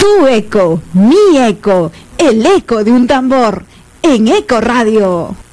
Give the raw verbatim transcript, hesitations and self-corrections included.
Tu eco, mi eco, el eco de un tambor, en Eco Radio.